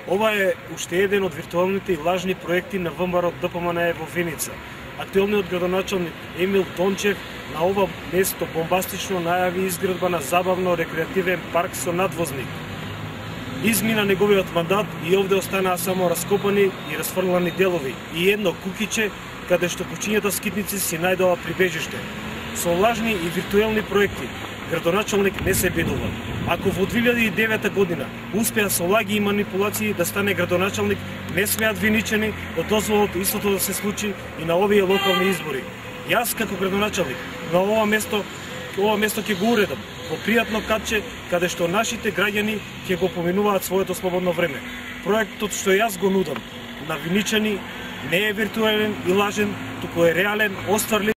Ова е уште еден од виртуалните и лажни проекти на ВМРО ДПМНЕ во Виница. Актуелниот градоначалник Емил Тончев на ова место бомбастично најави изградба на забавно-рекреативен парк со надвозник. Измина неговиот мандат и овде останаа само раскопани и расфрлани делови и едно кукиче каде што кучињата скитници си најдоа прибежиште. Со лажни и виртуелни проекти градоначалник не се бедува. Ако во 2009 година успеа со лаги и манипулации да стане градоначалник, не смеат виничани да дозволат истото да се случи и на овие локални избори. Јас како градоначалник на ова место ќе го уредам во пријатно катче каде што нашите граѓани ќе го поминуваат своето слободно време. Проектот што јас го нудам на виничани не е виртуелен и лажен, туку е реален, остварлив